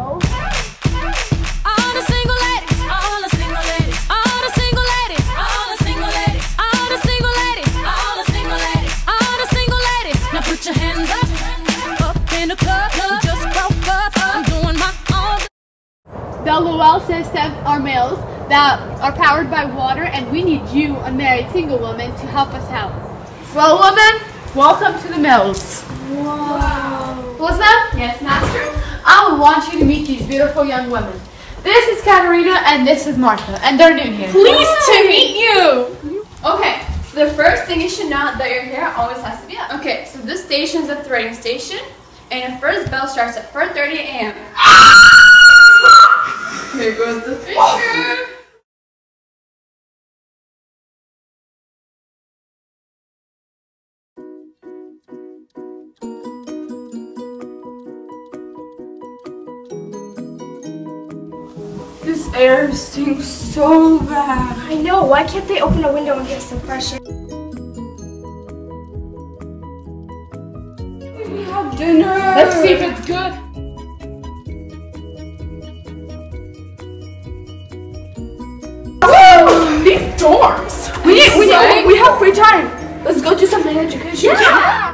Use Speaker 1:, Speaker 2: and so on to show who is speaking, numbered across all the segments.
Speaker 1: know.
Speaker 2: All the single ladies, all the single ladies, all the single ladies, all the single ladies, all the single ladies, all the single ladies, all the single ladies. Now put your hands up in the club. We just broke up. I'm doing my own.
Speaker 1: The Lowell system are mills that are powered by water, and we need you, unmarried single woman, to help us out. Well, woman, welcome to the mills.
Speaker 3: Wow.
Speaker 1: Melissa? Yes, master? I would want you to meet these beautiful young women. This is Katarina and this is Martha, and they're new here.
Speaker 3: Pleased to meet you! Okay, so the first thing you should know that your hair always has to be up. Okay, so this station is a threading station, and the first bell starts at 4:30 a.m. Here goes the finger.
Speaker 4: This air stinks so bad.
Speaker 5: I know, why can't they open a window and get some fresh air?
Speaker 4: We have dinner.
Speaker 1: Let's see if it's good.
Speaker 4: Whoa, these dorms. We have free time. Let's go do something educational.
Speaker 1: Yeah.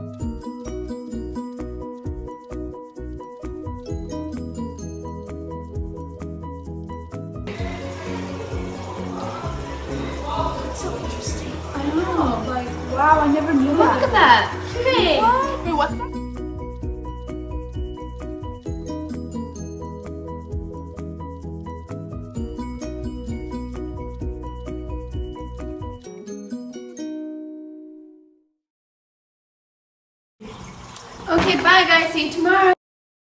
Speaker 4: Wow, I never knew that.
Speaker 1: Look at that. Hey.
Speaker 4: Wait, what's that?
Speaker 3: Okay, bye guys, see you tomorrow.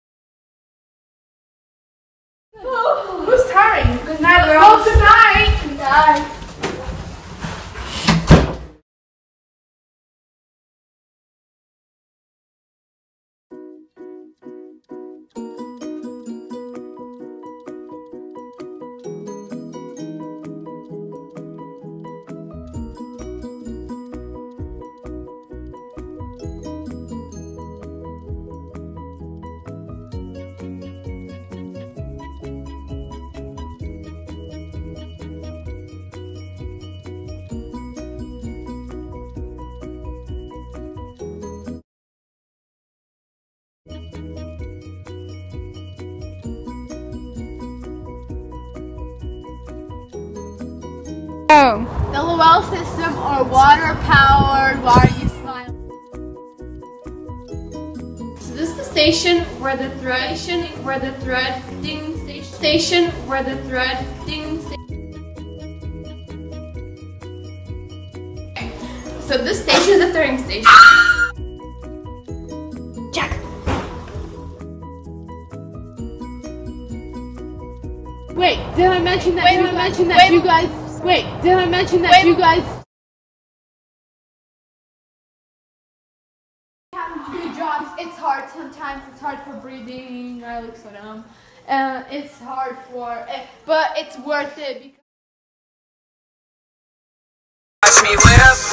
Speaker 4: Who's tiring? Good night, girls. Oh, good night.
Speaker 3: Good night.
Speaker 1: The Lowell system are water-powered. Why are you smiling?
Speaker 3: So this is the station where the threading station. So this station is the threading station.
Speaker 5: Jack!
Speaker 1: Wait, did I mention that you guys... Wait, did I mention that you guys... Having to do jobs, it's hard sometimes. It's hard for breathing. I look so dumb. It's hard for it, but it's worth it because...
Speaker 6: Watch me whip.